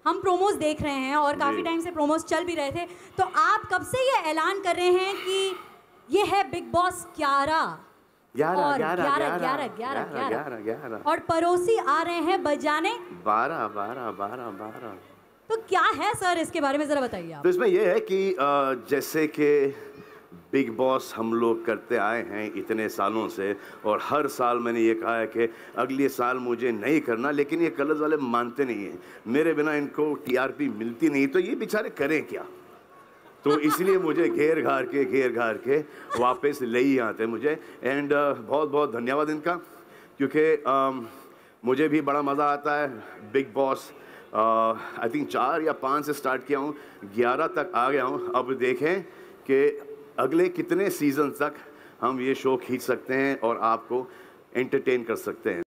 हम प्रोमोज देख रहे हैं और काफ़ी टाइम से प्रोमोज चल भी रहे थे, तो आप कब से ये ऐलान कर रहे हैं कि ये है बिग बॉस 11 और 11 और पड़ोसी आ रहे हैं बजाने 12 तो क्या है सर, इसके बारे में ज़रा बताइए आप। तो इसमें यह है कि जैसे कि बिग बॉस हम लोग करते आए हैं इतने सालों से, और हर साल मैंने ये कहा है कि अगले साल मुझे नहीं करना, लेकिन ये कलर्स वाले मानते नहीं हैं। मेरे बिना इनको टीआरपी मिलती नहीं, तो ये बेचारे करें क्या। तो इसलिए मुझे घेर घार के वापस ले ही आते मुझे। एंड बहुत बहुत धन्यवाद इनका, क्योंकि मुझे भी बड़ा मज़ा आता है। बिग बॉस आई थिंक 4 या 5 से स्टार्ट किया हूँ, 11 तक आ गया हूँ। अब देखें कि अगले कितने सीज़न तक हम ये शो खींच सकते हैं और आपको एंटरटेन कर सकते हैं।